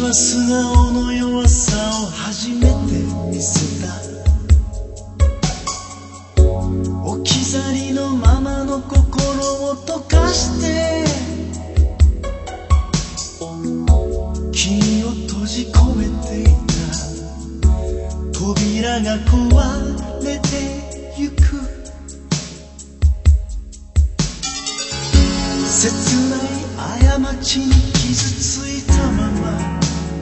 は素顔の弱さを初めて見せた。置き去りのままの心を溶かして君を閉じ込めていた。扉が壊れてゆく。切ない過ちに傷ついたまま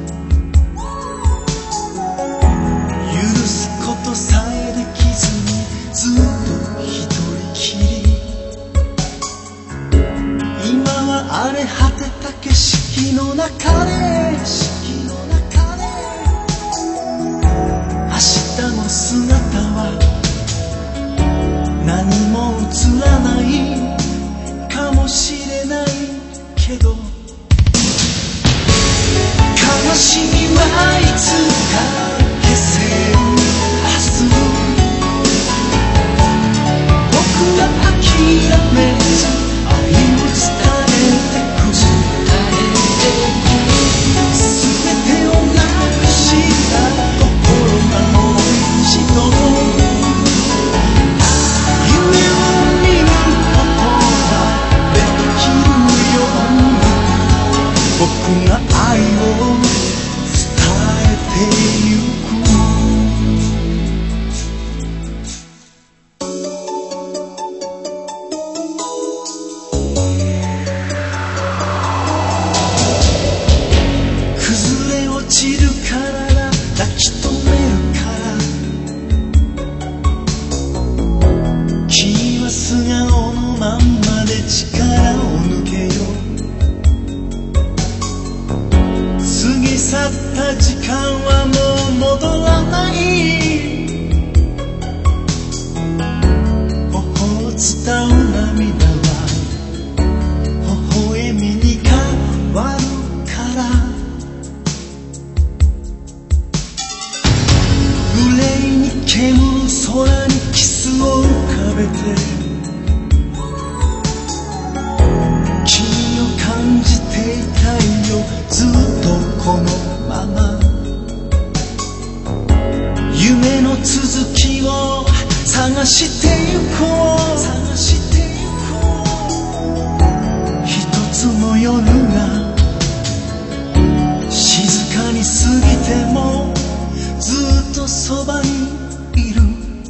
許すことさえできずにずっと一人きり。今は荒れ果てた景色の中で明日の姿は何も映らないかもしれないけど、悲しみはいつか消せるはず。僕は諦めず愛を伝えてく。全てをなくした心がもう一度夢を見ることができるように、僕が愛を伝えてゆく。崩れ落ちる体抱き留めるから、君は素顔のまんまで力を抜けよ。過ぎ去った時間はもう戻らない。頬を伝う涙は微笑みに変わるから。憂いに煙る空にキスを浮かべて君を感じていたいよ、ずっとこのまま。夢の続きを探してゆこう。一つの夜が静かに過ぎてもずっとそばにいる。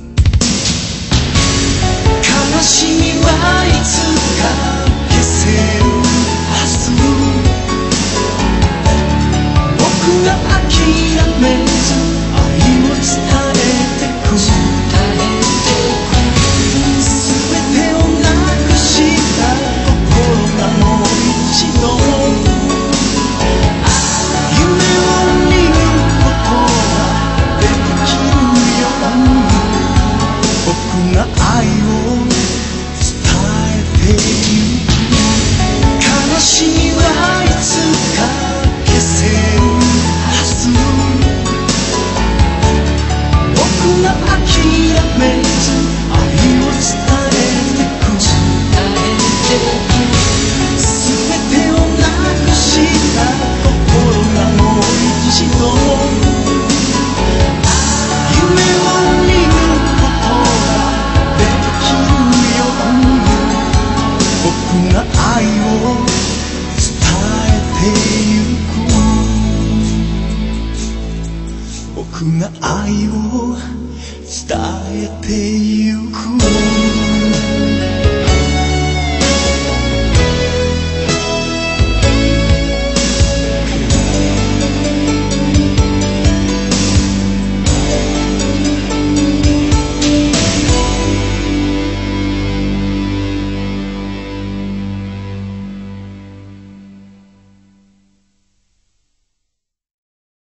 悲しみはいつか消せるはず。僕が諦めず愛を伝えてく。全てをなくした心がもう一度夢を見ることができるように、僕が愛を伝えてゆく。悲しみはいつか消せるはず。僕が諦めず愛を伝えてく。全てをなくした心がもう一度夢を見ることができるように、僕が愛を伝えてゆく。僕が愛を伝えてゆく。